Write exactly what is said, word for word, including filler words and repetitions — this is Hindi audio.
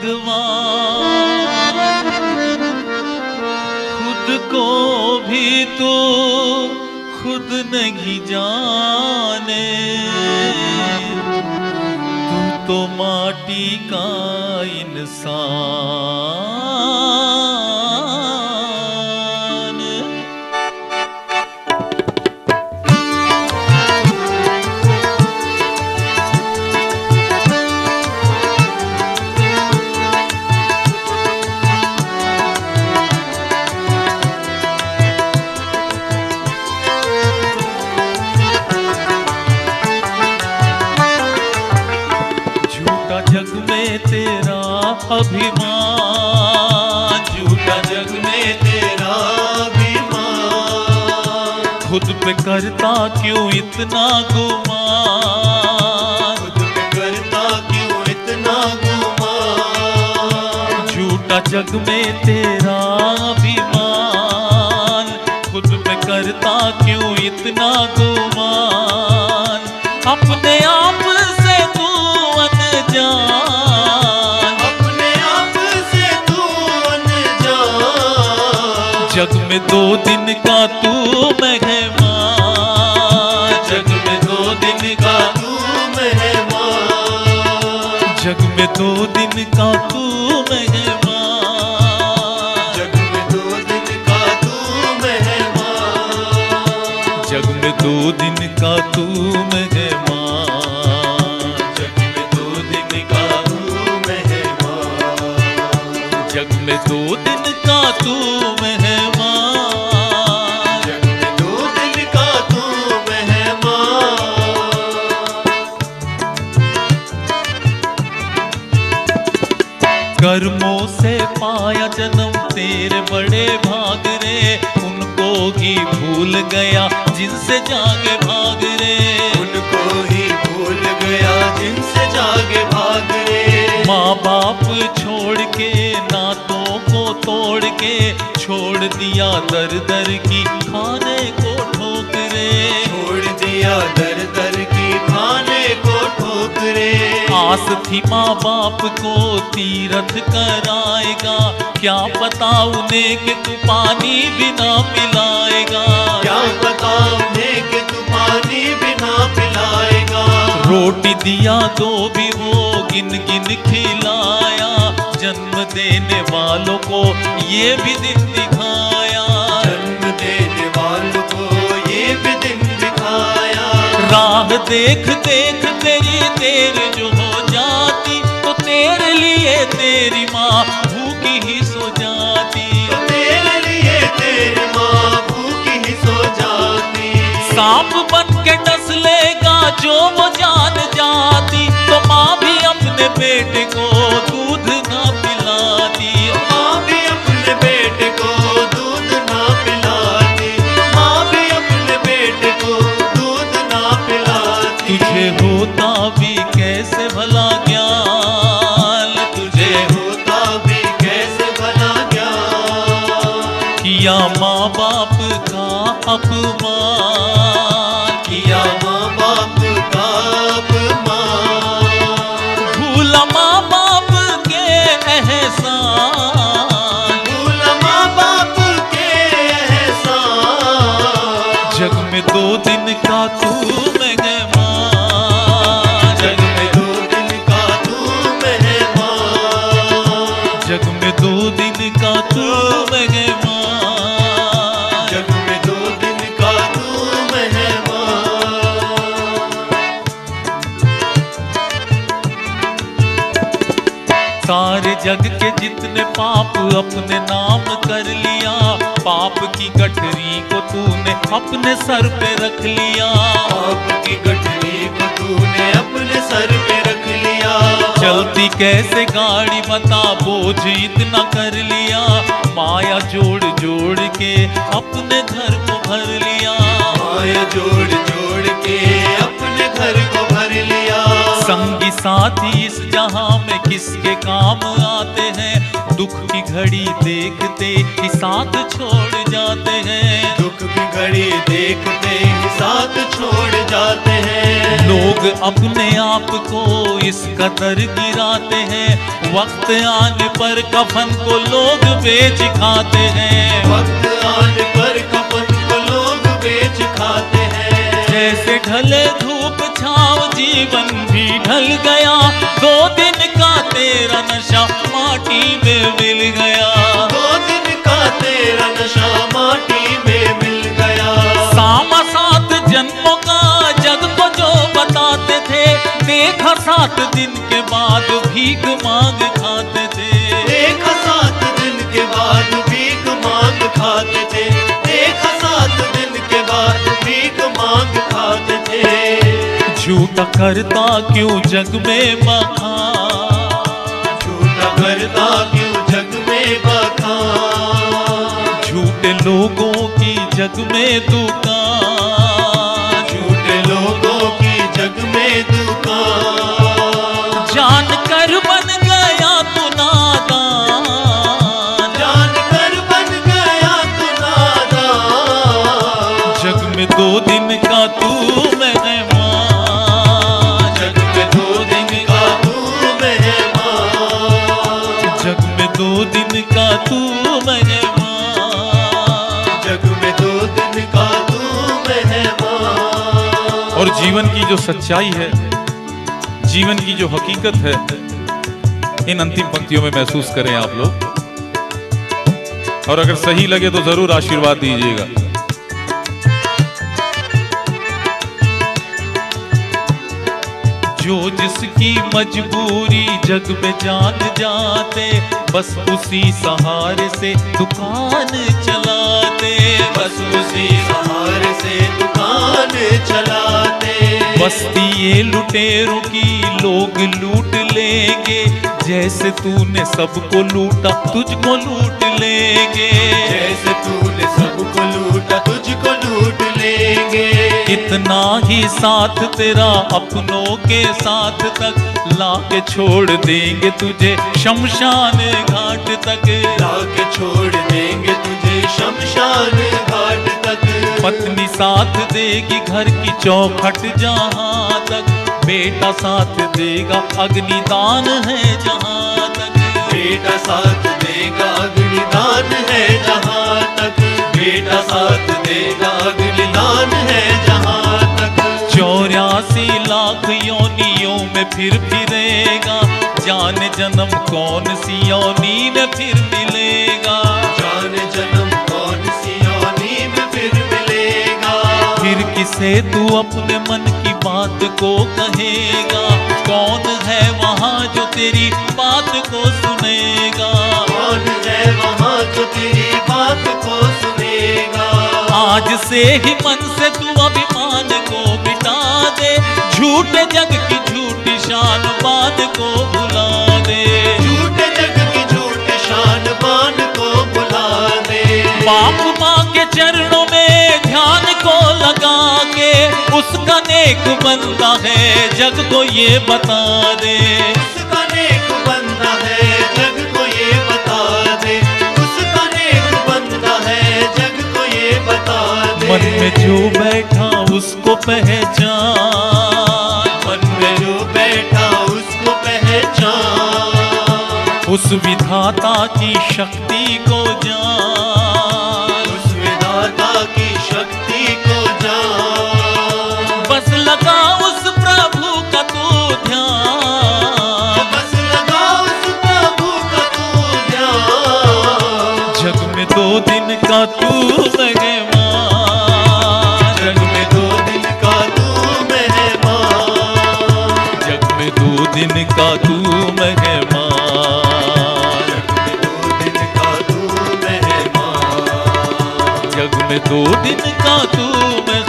भगवान खुद को भी तो खुद नहीं जाने, तू तो माटी का इंसान। जग में तेरा अभिमान, झूठा जग में तेरा अभिमान, खुद पे करता क्यों इतना गुमान, खुद पे करता क्यों इतना गुमान। झूठा जग में तेरा अभिमान, खुद पे करता क्यों इतना गुमान। अपने आप से तू अनजान, अपने आप से तू अनजान। जग में दो दिन का तू मेहमान, जग में दो दिन का तू मेहमान, जग में दो दिन का तू मेहमान, जग में दो दिन का तू मेहमान, जग में दो दिन का तू मेहमान, जग में दो दिन का तू मेहमान, जग में दो दिन का तू मेहमान, जग में दो दिन का तू मेहमान। कर्मों से पाया जन्म तेरे बड़े भाग रे, उनको ही भूल गया जिनसे जागे भाग रे, उनको ही भूल गया जिनसे जागे भाग रे। माँ बाप छोड़ के नातों को तोड़ के, छोड़ दिया दर दर की खाने को ठोकरे, छोड़ दिया दर दर की खाने को ठोकरे। आस थी माँ बाप को तीरथ कराएगा, क्या पता उन्हें कि तू पानी बिना पिलाएगा, क्या पता उन्हें कि तू पानी बिना पिलाएगा। रोटी दिया तो भी वो गिन गिन खिलाया, जन्म देने वालों को ये भी दिन दिखाया, जन्म देने वालों को ये भी दिन दिखाया। राह देख देख तेरी देर जो हो जाती, तो तेरे लिए तेरी माँ भूखी ही सो जाती, तो तेरे लिए तेरी माँ भूखी ही सो जाती। सांप बन के डस लेगा जो वो जान जाती, तो माँ भी अपने बेटे को दूध ना पिलाती, माँ भी अपने बेटे को दूध ना पिलाती, माँ भी अपने बेटे को दूध ना पिलाती। तुझे होता भी कैसे भला ज्ञान, तुझे होता भी कैसे भला ज्ञान। किया माँ बाप का अपमान, किया माँ बाप का अपमान। भूला माँ बाप के एहसान, भूला माँ बाप के एहसान। जग में दो दिन का तू मेहमान, जग में दो दिन का तू मेहमान, जग में दो दिन का तू मेहमान, जग में दो दिन का तू मेहमान। सारे जग के जितने पाप अपने नाम कर लिया, पाप की गठरी को तूने अपने सर पे रख लिया, पाप की गठरी को तूने अपने सर पे रख लिया। चलती कैसे गाड़ी बता, बोझ इतना कर लिया, माया जोड़ जोड़ के अपने घर को भर लिया, माया जोड़ जोड़ के अपने घर को भर लिया। संगी साथी इस जहां में किसके काम आते हैं, दुख की घड़ी देखते ही साथ छोड़ जाते हैं। दुख की घड़ी देखते ही साथ छोड़ जाते हैं। लोग अपने आप को इस कदर गिराते हैं, वक्त आने पर कफन को लोग बेच खाते हैं। वक्त आने पर कफन को लोग बेच खाते हैं। जैसे ढले धूप छाँव जीवन भी ढल गया, दो दिन का तेरा नशा माटी में मिल गया। दो दिन का तेरा नशा माटी में मिल गया। सामा सात जन्मों का जग को जो बताते थे, देखा सात दिन के बाद भीख मांग खाते थे। देखा सात दिन के बाद भीख मांग खाते थे। देखा सात दिन के बाद भीख मांग खाते थे। झूठा करता क्यों जग में बखान, झूठा करता क्यों जग में बखान। झूठे लोगों की जग में दुकान, झूठे लोगों की जग में दुकान। जान कर बन गया तू नादान, जान कर बन गया तू नादान। जग में दो दिन का तू मेहमान, जग में दो दिन का तू मेहमान। जग में दो दिन का तू मेहमान, जग में दो दिन का तू मेहमान। और जीवन की जो सच्चाई है, जीवन की जो हकीकत है, इन अंतिम पंक्तियों में महसूस करें आप लोग। और अगर सही लगे तो जरूर आशीर्वाद दीजिएगा। जो जिसकी मजबूरी जग में जान जाते, बस उसी सहारे से दुकान चलाते। बस उसी सहारे से दुकान चलाते। बस्ती ये लुटेरों की लोग लूट लेंगे, जैसे तूने सबको लूटा तुझको लूट लेंगे। जैसे तूने सबको लूटा तुझको लूट लेंगे। इतना ही साथ तेरा अपनों के साथ तक, लाके छोड़ देंगे तुझे शमशान घाट तक। लाके छोड़ देंगे तुझे शमशान घाट तक। पत्नी साथ देगी घर की चौखट जहाँ तक, बेटा साथ देगा अग्निदान है जहाँ तक। बेटा साथ देगा अग्निदान है जहाँ तक। बेटा साथ देगा अग्निदान है जहाँ तक। चौरासी लाख योनियों में फिर फिरेगा, जाने जन्म कौन सी योनी में फिर मिलेगा। जाने जन्म कौन सी योनी में फिर मिलेगा। फिर किसे तू अपने मन की बात को कहेगा, कौन है वहाँ जो तेरी बात को सुनेगा। कौन है वहाँ जो तेरी बात को सुनेगा। आज से ही मन से तू अभिमान को मिटा दे, झूठे जग की झूठी शान बात को भुला दे। झूठे जग की झूठी शान बान को भुला दे। बाप माँ के चरणों में ध्यान को लगा के, उसका नेक बंदा है जग को ये बता दे। उसका नेक बंदा है जग को ये बता दे। उसका नेक बंदा है जग को ये बता दे। मन में जो बैठा उसको पहचान, मन में जो बैठा उसको पहचान। उस विधाता की शक्ति को जान, उस विधाता की शक्ति को जान। बस लगा उस प्रभु का तू ध्यान। बस लगा उस प्रभु का तू ध्यान। जग में दो दिन का तू मेहमान, जग में दो दिन का तू मेहमान। जग में दो दिन का तू मेहमान। जग में दो दिन का तू मेहमान। जग में दो दिन का तू मेहमान।